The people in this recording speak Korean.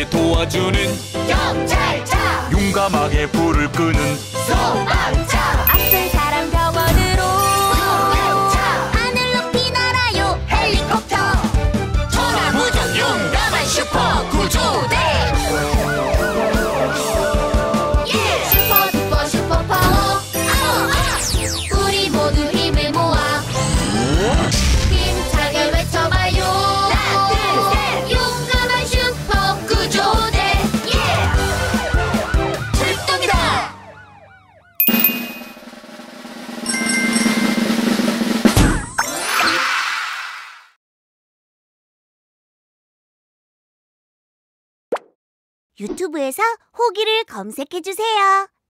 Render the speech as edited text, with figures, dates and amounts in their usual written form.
너를 도와주는 경찰차, 용감하게 불을 끄는 소방차, 아픈 사람 병원으로 구급차, 하늘 높이 날아요 헬리콥터, 천하무적 용감한 슈퍼 구조대. 슈퍼 두퍼 슈퍼 파워, 우리 모두 힘을 모아 힘차게 외쳐봐요. 하나 둘 셋, 용감한 슈퍼 구조대. 출동이다. 유튜브에서 호기를 검색해주세요.